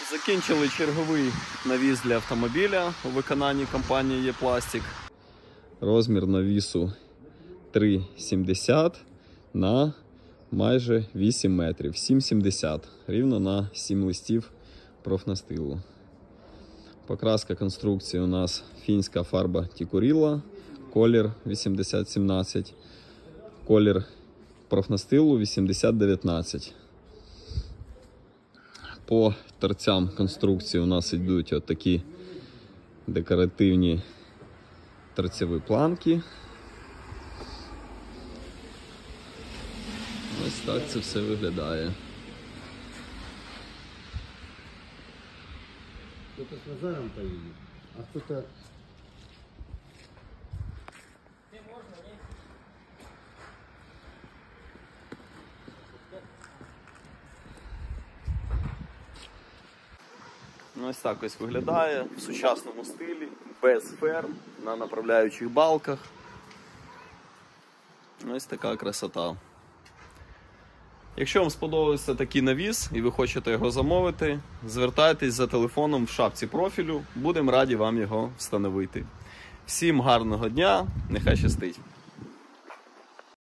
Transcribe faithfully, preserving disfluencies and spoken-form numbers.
Закінчили черговий навіс для автомобіля у виконанні компанії Є-Пластик. Розмір навісу три сімдесят на майже вісім метрів, сім сімдесят, рівно на сім листів профнастилу. Покраска конструкції у нас фінська фарба Тікуріла, колір вісімдесят сімнадцять, колір профнастилу вісімдесят дев'ятнадцять. По торцям конструкції у нас йдуть отакі декоративні торцеві планки. Ось так це все виглядає. Кто-то с Назаром поедет, а кто-то... Ось так ось виглядає в сучасному стилі, без ферм, на направляючих балках. Ось така красота. Якщо вам сподобався такий навіс і ви хочете його замовити, звертайтесь за телефоном в шапці профілю, будемо раді вам його встановити. Всім гарного дня, нехай щастить!